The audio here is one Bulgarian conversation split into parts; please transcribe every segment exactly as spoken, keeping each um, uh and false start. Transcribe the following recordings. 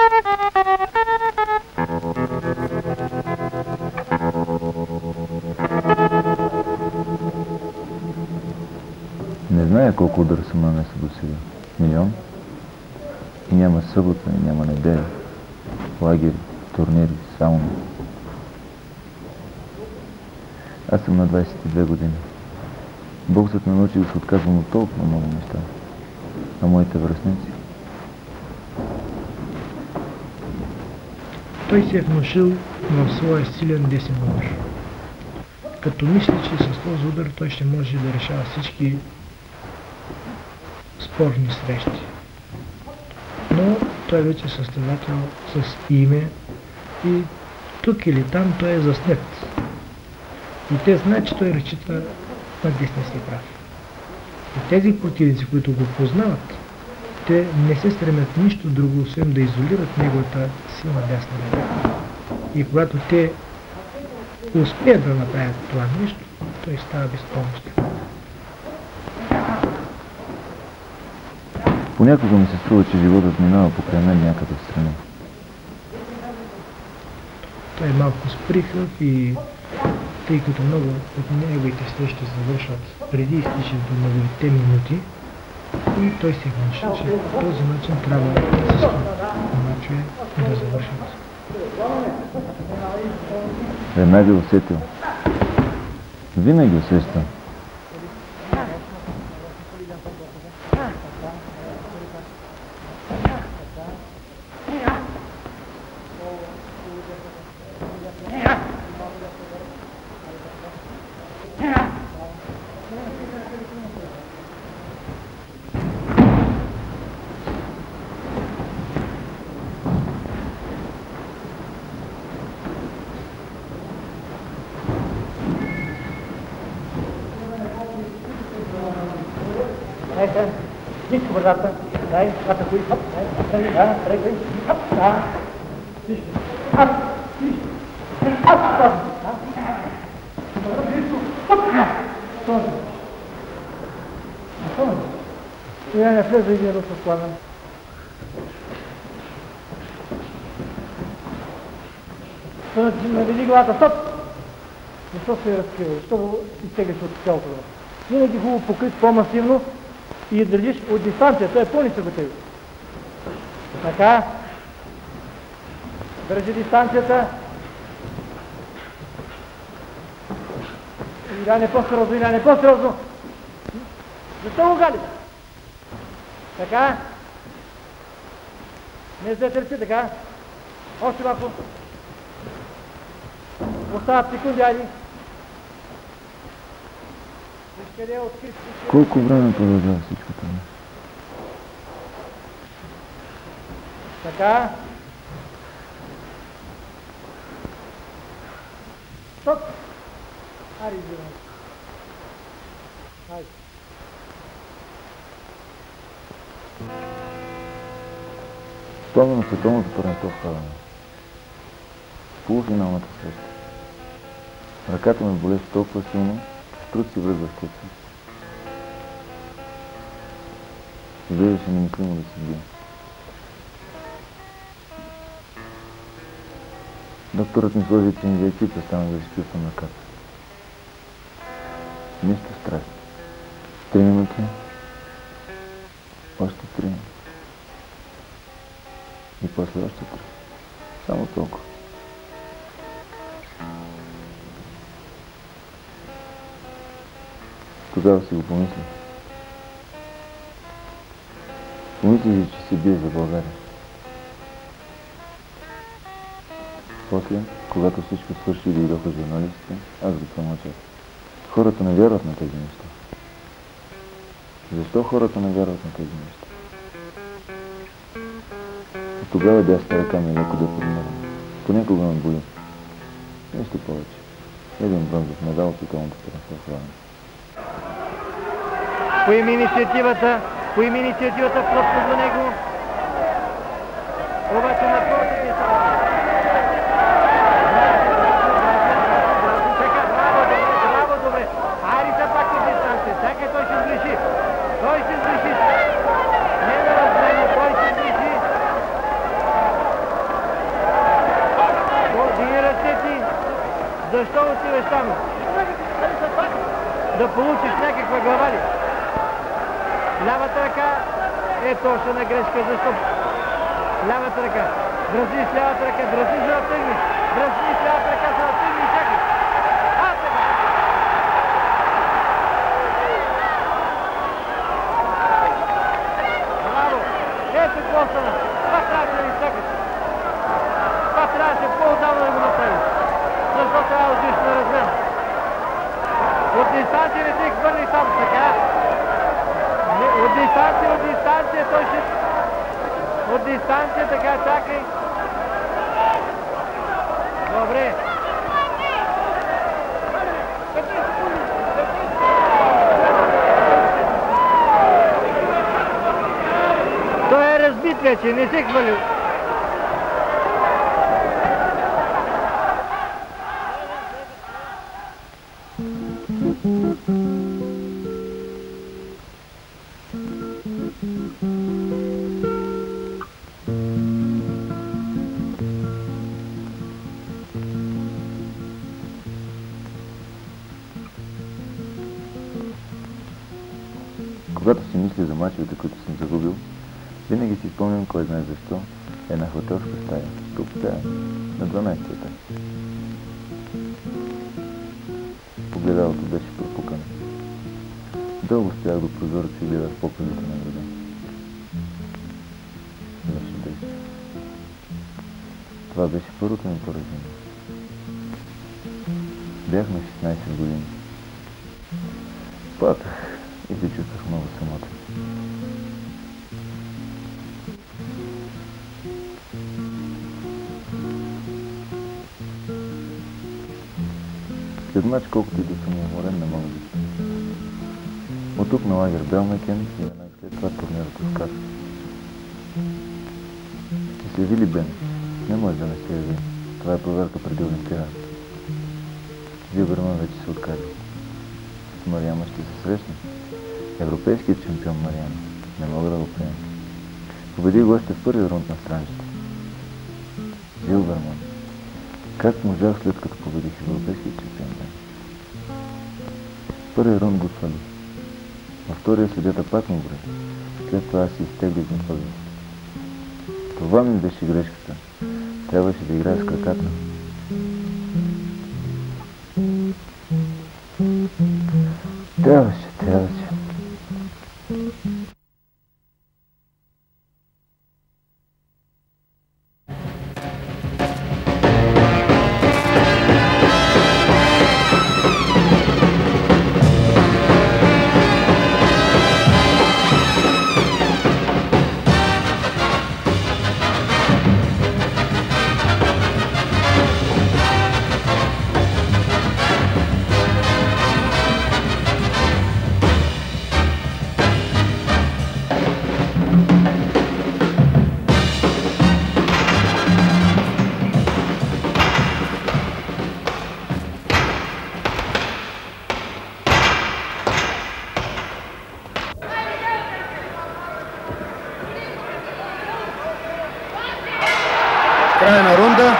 Не зная колко удара съм нанесъл до сега. Милион. И няма събота, и няма неделя. Лагери, турнири, сауна. Аз съм на двайсет и две години. Боксът ме научи да се отказвам от толкова много неща. А моите връстници? Той се е внушил в своя силен десен удар. Като мисли, че с този удар той ще може да решава всички спорни срещи. Но той вече е състезател с име и тук или там той е заснет. И те знаят, че той разчита на десния си прав. И тези противници, които го познават, те не се стремят нищо друго, освен да изолират неговата силна дясна ръка. И когато те успеят да направят това нещо, той става безпомощен. Понякога ми се струва, че животът минава покрай мен някъде в страни. Той е малко сприхав и тъй като много от неговите срещи завършват преди изтичането на новите минути, и той се внуши, че по този начин трябва всички мачове да завършат. Веднага усетил. Винаги усещам. Дай, ниско вратата, дай, атакуй, хоп, дай, да, тръгвай, хоп, да, вижте, ап, вижте, ап, да, хоп, да, този, този, сега не влезе и не разпослана. Наведи главата, стоп! Защо се е разкрива? Защо изтеглиш от цялото? Винаги хубаво покрит по-масивно и държиш от дистанция. Той е по-нисък от тебе. Така. Държи дистанцията. Иляне по-сериозно, Иляне по-сериозно. Защо го галиш? Така. Не се търси, така. Още малко. Остават секунди, айди. Колко време продължава всичко това? Така. Стоп! Ари, извинявай. Айде. Спомням на световното първенство в Хавана. Полуфиналната среща. Ръката ме болеше толкова силно, труд си връзва в куца. Изглеждаше немислимо да се бие. Докторът ми сложи три инжекции, престана да изчувствам ръката. Нищо страшно. Три минути. Още три. И после още три. Само толкова. Тогава си го помислих. Помислих, че се бие за България. После, когато всичко свърши и дойдоха журналистите, аз го промълчах. Хората не вярват на тези неща. Защо хората не вярват на тези неща? И тогава дясната ръка ми е леко да подмърна. Понякога ме боли. Нищо повече. Един бронзов медал от световното първенство в Хавана. Поеми инициативата, поеми инициативата плътно за него. Обаче на първата ти са. Браво, добре, браво, добре. Айде се пак от дистанция. Чакай, той ще сгреши. Той ще сгреши. Не да разбере, той ще сгреши. Защо отиваш там? Да получиш някаква глава ли? Лявата ръка е точно на грешка, защо? Лявата ръка. Дразни с лявата ръка, дразни за да тъгнеш. Дразни с лявата ръка, за да тъгнеш. Чакай. А, така. Браво. Ето какво стана. Това трябваше да изчакаш. Това трябваше по-отдавна да го направиш. Защо трябва да отиш на размен? От дистанция не ти хвърли там, така? От дистанция, от дистанция, той ще... От дистанция, така, чакай. Добре. Той е разбит вече, не се хвалил. Когато си мисля за мачовете, които съм загубил, винаги си спомням, кой знае защо, една хотелска стая, тук стая, на дванайсети етаж. Погледалото беше пропукано. Дълго стоях до прозореца и гледах покривите на града. Беше действие. Това беше първото ми поражение. Бях на шестнайсет години. Плаках и се чувствах много самотен. След мач, колкото и да съм уморен, не мога да спя. От тук на лагер Белмекен и веднага след това турнирът в Катовице. Ще се яви ли Бен? Не може да не се яви. Това е проверка преди Олимпиадата. Зилберман вече се откарил. С Мариама ще се срещне. Европейският шампион Мариама. Не мога да го приема. Победих го още в първи рунд на странжите. Зилберман. Как можах, след като победих европейският шампион? Първи рунд го свалих. Във втория съдията пак му брои. След това си изтеглих на този. Това ми беше грешката. Трябваше да играя с краката. Трябваше, трябваше. Крайна рунда.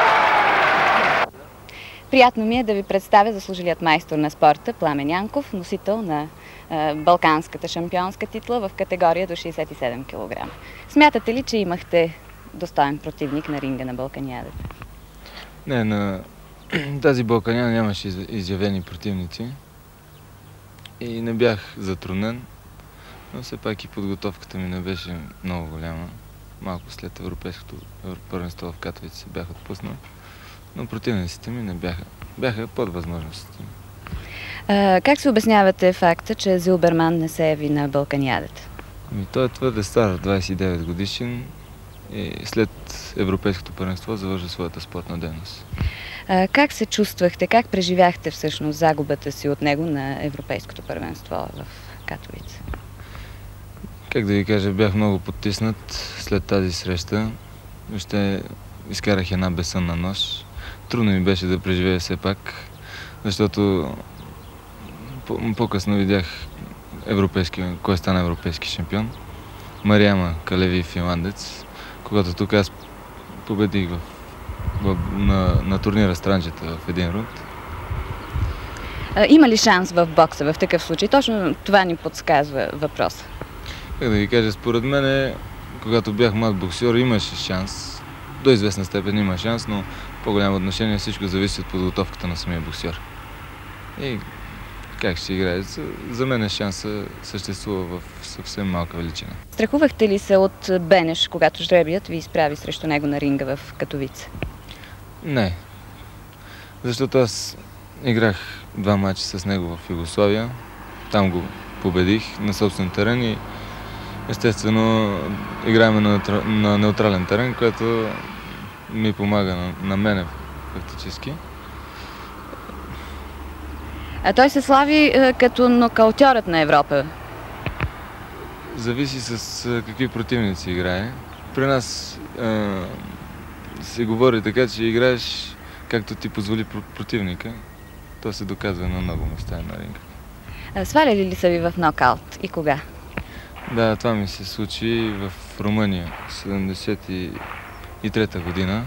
Приятно ми е да ви представя заслужилият майстор на спорта Пламен Янков, носител на е, балканската шампионска титла в категория до шейсет и седем килограма. Смятате ли, че имахте достоен противник на ринга на Балканиадата? Не, на тази Балканиада нямаше изявени противници и не бях затруднен, но все пак и подготовката ми не беше много голяма. Малко след европейското първенство в Катовице се бях отпуснал, но противниците ми не бяха, бяха под възможностите ми. А, как се обяснявате факта, че Зилберман не се яви на Балканиадата? Ами, той е твърде стар, двайсет и девет годишен и след европейското първенство завърши своята спортна дейност. А, как се чувствахте, как преживяхте всъщност загубата си от него на европейското първенство в Катовице? Как да ви кажа, бях много потиснат след тази среща. Въобще изкарах една безсънна нощ. Трудно ми беше да преживея все пак, защото по-късно видях европейски, кой стана европейски шампион. Мариама Калеви, финландец, когато тук аз победих в, в, на, на турнира Странджета в един рунд. А, има ли шанс в бокса в такъв случай? Точно това ни подсказва въпрос. Как да ви кажа, според мен, когато бях млад боксер, имаше шанс. До известна степен има шанс, но в по-голямо отношение всичко зависи от подготовката на самия боксер. И как ще играе? За, за мен шанса съществува в съвсем малка величина. Страхувахте ли се от Бенеш, когато жребият ви изправи срещу него на ринга в Катовице? Не. Защото аз играх два мача с него в Югославия. Там го победих на собствен терен и естествено играем на, на неутрален терен, което ми помага на, на мене фактически. А той се слави е, като нокаутьорът на Европа. Зависи с е, какви противници играе. При нас е, се говори така, че играеш както ти позволи противника. То се доказва на много места на ринга. А, сваляли ли са ви в нокаут и кога? Да, това ми се случи в Румъния, седемдесет и трета година.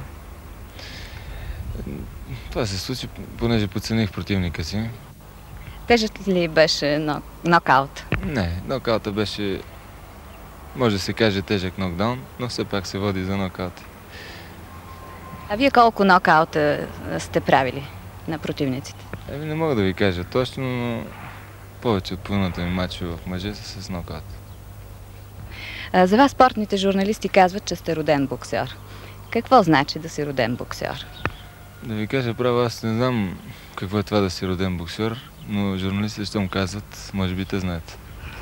Това се случи, понеже подцених противника си. Тежък ли беше нок... нокаут? Не, нокаута беше, може да се каже, тежък нокдаун, но все пак се води за нокаут. А вие колко нокаута сте правили на противниците? Еми, не мога да ви кажа точно, но повече от половината ми мачове в мъже са с нокаут. А, за вас спортните журналисти казват, че сте роден боксер. Какво значи да си роден боксер? Да ви кажа право, аз не знам какво е това да си роден боксер, но журналистите ще му казват, може би те знаят.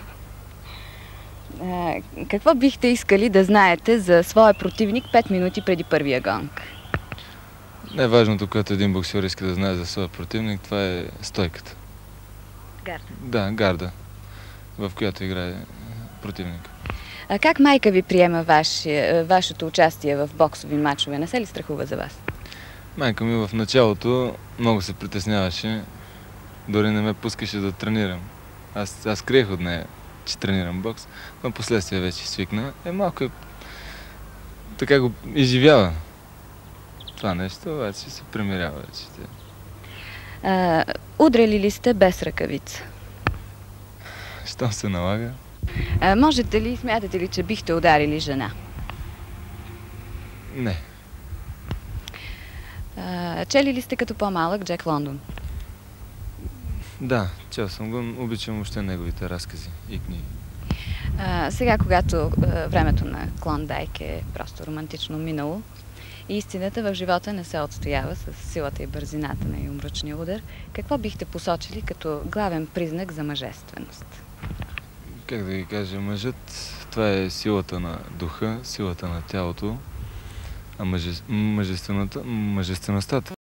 А, какво бихте искали да знаете за своя противник пет минути преди първия гонг? Най-важното, което един боксер иска да знае за своя противник, това е стойката. Гарда. Да, гарда, в която играе противник. А как майка ви приема ваше, вашето участие в боксови матчове? Не се ли страхува за вас? Майка ми в началото много се притесняваше, дори не ме пускаше да тренирам. Аз, аз криех от нея, че тренирам бокс, но последствие вече свикна. Е, малко е... така го изживява. Това нещо, обаче се примирява вече. А, удряли ли сте без ръкавица? Щом се налага? А, можете ли, смятате ли, че бихте ударили жена? Не. А, чели ли сте като по-малък Джек Лондон? Да, чел съм го, обичам въобще неговите разкази и книги. А, сега, когато а, времето на Клондайк е просто романтично минало и истината в живота не се отстоява с силата и бързината на юмручния удар, какво бихте посочили като главен признак за мъжественост? Как да ви кажа, мъжът, това е силата на духа, силата на тялото, а мъже, мъжествеността, мъжествеността